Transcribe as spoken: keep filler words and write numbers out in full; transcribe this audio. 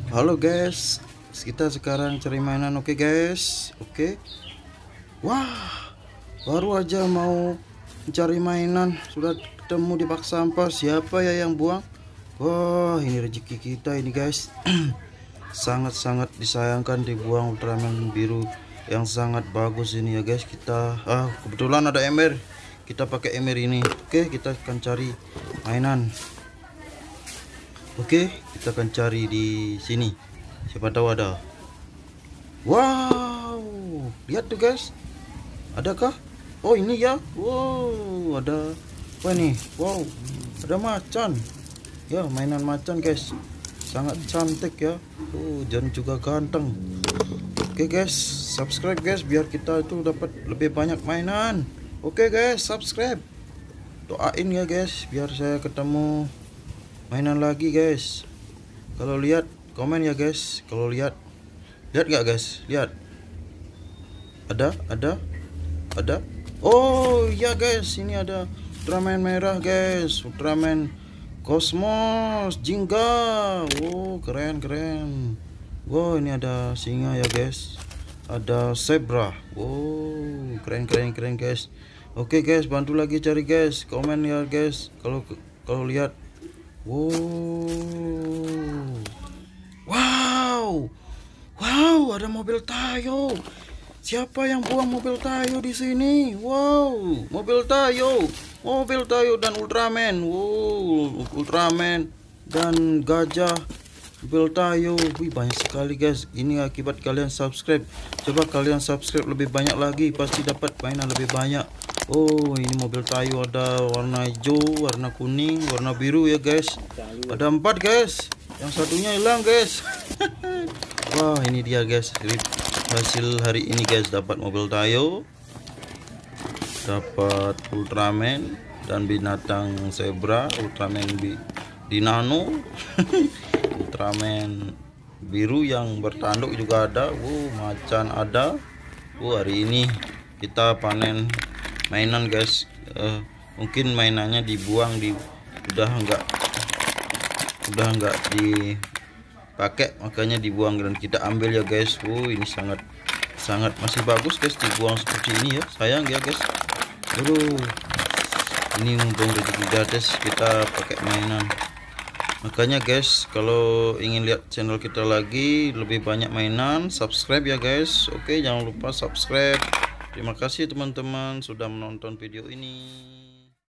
Halo guys, kita sekarang cari mainan, oke guys, oke. Wah, baru aja mau mencari mainan sudah ketemu di bak sampah. Siapa ya yang buang? Wah, ini rezeki kita ini guys. Sangat-sangat disayangkan dibuang Ultraman biru yang sangat bagus ini ya guys. Kita ah kebetulan ada ember, kita pakai ember ini. Oke, kita akan cari mainan. Oke, kita akan cari di sini. Siapa tahu ada. Wow, lihat tuh guys. Adakah? Oh ini ya. Wow, ada apa nih? Wow, ada macan. Ya, mainan macan guys. Sangat cantik ya. Oh, dan juga ganteng. Oke guys, subscribe guys biar kita itu dapat lebih banyak mainan. Oke guys, subscribe. Doain ya guys biar saya ketemu mainan lagi guys. Kalau lihat komen ya guys. Kalau lihat lihat nggak guys, lihat ada ada ada. Oh iya guys, ini ada Ultraman merah guys, Ultraman Cosmos Jingga. Oh keren keren. Wow, ini ada singa ya guys, ada zebra. Wow, keren keren keren guys. Oke guys, bantu lagi cari guys, komen ya guys kalau kalau lihat. Wow, wow, wow, ada mobil Tayo. Siapa yang buang mobil Tayo di sini? Wow, mobil Tayo, mobil Tayo dan Ultraman. Wow, Ultraman dan gajah, mobil Tayo. Wih, banyak sekali guys. Ini akibat kalian subscribe. Coba kalian subscribe lebih banyak lagi, pasti dapat mainan lebih banyak. Oh, ini mobil Tayo ada warna hijau, warna kuning, warna biru ya guys. Ada empat guys. Yang satunya hilang guys. Wah, ini dia guys. Hasil hari ini guys, dapat mobil Tayo, dapat Ultraman dan binatang zebra, Ultraman bi Dinano, Ultraman biru yang bertanduk juga ada. Wow, macan ada. Wow, hari ini kita panen mainan guys. Uh, mungkin mainannya dibuang, di udah enggak udah enggak dipakai, makanya dibuang dan kita ambil ya guys. Wow, ini sangat sangat masih bagus guys, dibuang seperti ini ya, sayang ya guys. Aduh, ini mumpung rezeki gratis kita pakai mainan. Makanya guys, kalau ingin lihat channel kita lagi lebih banyak mainan, subscribe ya guys. Oke, jangan lupa subscribe. Terima kasih teman-teman sudah menonton video ini.